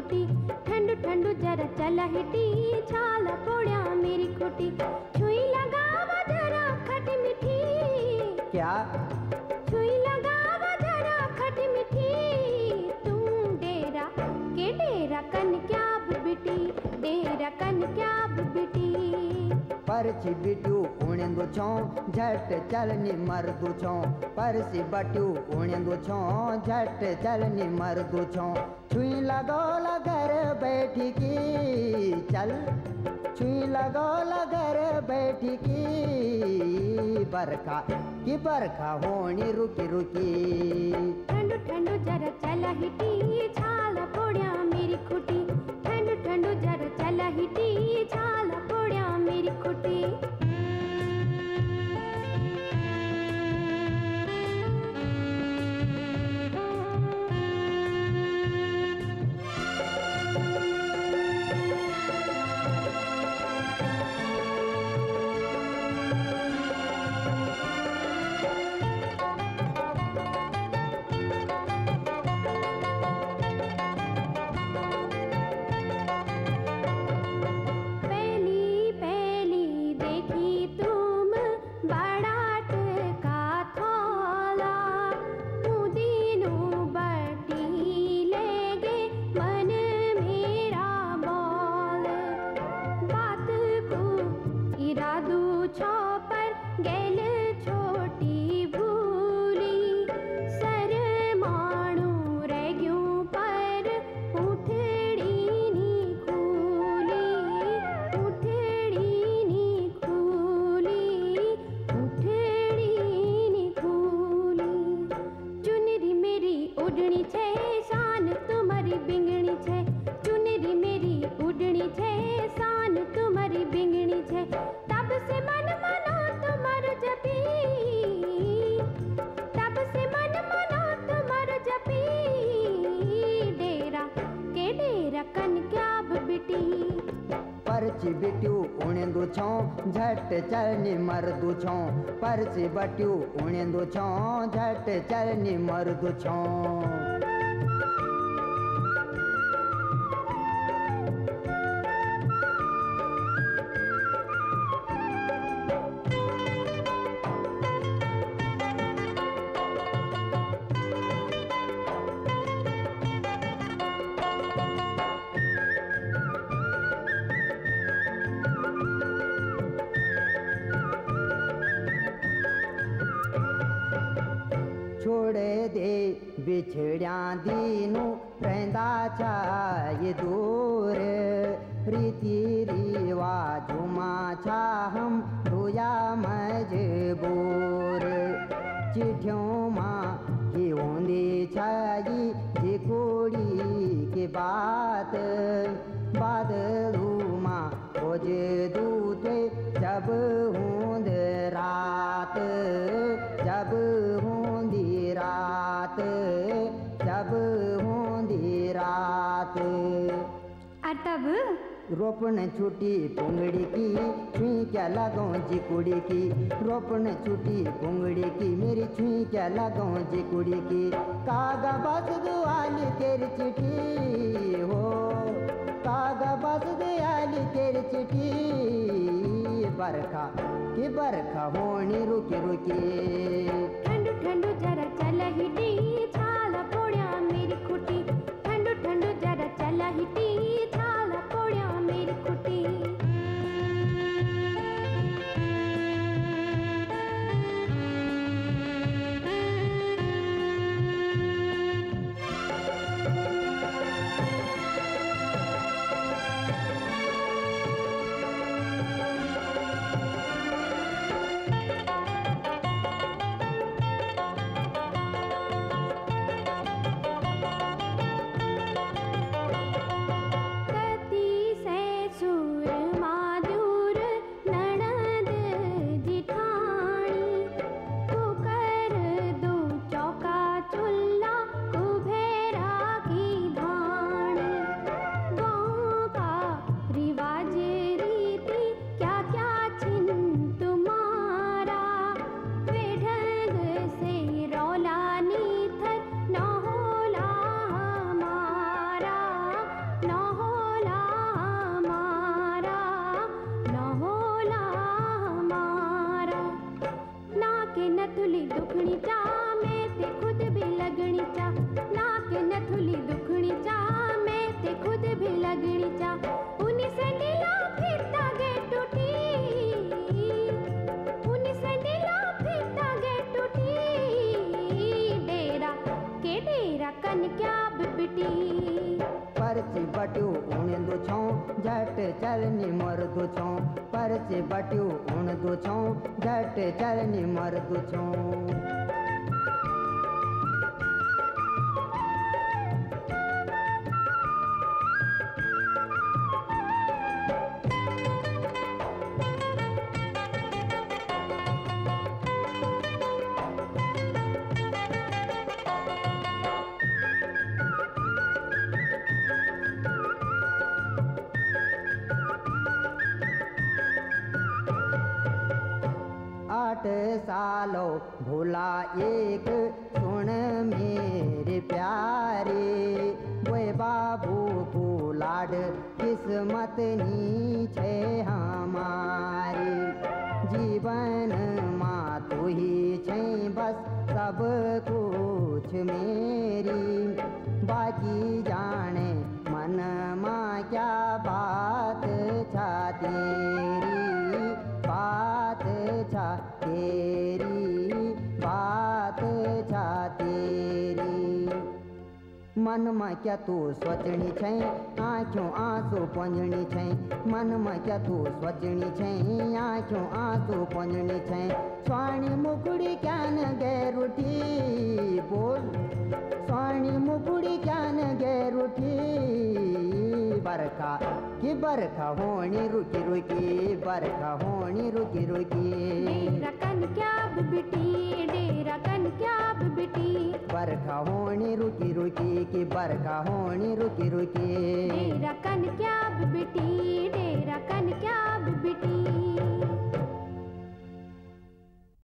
खुटी। ठंडू ठंडू जरा चला हिटी, छाल पोड़िया मेरी खुटी। छुई लगावा जरा खटी मीठी। क्या? छुई लगावा जरा खटी मीठी। तू डेरा के डेरा कन क्या बिटी, डेरा कन क्या बिटी। परची बिट्यू उणेंदो छो, झट चलनी मरदू छो। परसी बट्यू उणेंदो छो, झट चलनी मरदू छो। छुई लगोला घर बैठी की, चल छुई लगोला घर बैठी की। बरखा की बरखा होनी रुकी रुकी। ठंडू ठंडू जरा चला हिटी, छाल पोड़िया मेरी खुटी। ठंडू ठंडू जरा चला हिटी, छाल पोड़िया मेरी खुटी। तब से मन मनो तुम्हार जपी, तब से मन मनो तुम्हार जपी। डेरा के डेरा कन क्या बिटी। परची बिट्यू उणेंदो छो, झट चलनी मरदू छो। परची बट्यू उणेंदो छो, झट चलनी मरदू छो। छोड़े दे बिछड़िया दीनू रहंदा छा ये दूर। रीति रिवाजों मां छा हम रोया मजबूर। चिट्ठियों मां ही होंदी छाई जे कोड़ी के बात। बादलू मां खोज दूते जब होंद रात, जब होंदी रात, जब होंदी रात। और तब रोपण छुटी पुंगड़ी की, छुई क्या लगाऊं जी कुड़ी की। रोपण छुटी पुंगड़ी की, मेरी छुई क्या लगाऊं जी कुड़ी की। कागा बस दुआली तेरी चिट्ठी हो, कागा बस दुआली तेरी चिट्ठी। बरखा की बरखा होनी रुकी रुकी। ठंडू ठंडू जरा चला हिटी, छाल पोड़िया मेरी खुटी। ठंडू ठंडू जरा चला हिटी, छाल पोड़िया मेरी खुटी। बट्यो उण दो छौ झट चलनी मर दो छौ परचे बट्यो उण दो छौ झट चलनी मर दो छौ सालो भोला एक सुन मेरे प्यारे वो बाबू को लाड किस्मत नी छे हमारी जीवन माँ तू ही छे बस सब कुछ मेरी बाकी जाने मन माँ क्या बात छा तेरी बात छा तेरी बात छा तेरी मन में क्या तू सोचनी छै आँखों आंसू पोंजनी छै मन में क्या तू सोचनी छै आँखों आंसू पोंजनी छै स्वाणी मुकुड़ी क्या न गैर उठी बोल स्वाणी मुकुड़ी क्या न गैर उठी बरखा होनी रुकी रुकी बरखा होनी रुकी रुकी डेरा कन क्या बिटी डेरा कन क्या बिटी बरखा होनी रुकी रुकी कि बरखा होनी रुकी रुकी डेरा कन क्या बिटी डेरा कन क्या बिटी